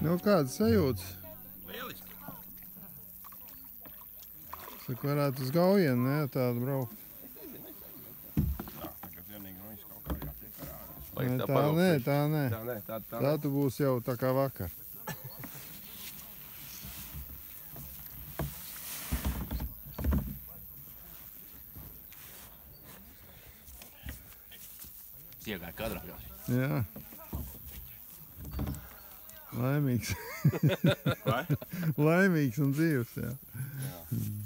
Nu, kādas sajūtas? Lieliski. Saka, varētu uz Gaujienu, ne, tādu braukt. Jā, tagad vienīgi viņš kaut kā jātiek ārā. Tā nē. Tā tu būsi jau tā kā vakar. Iegāja kadrā. Jā. Laimīgs. Vai? Laimīgs un dzīvs, jā. Jā.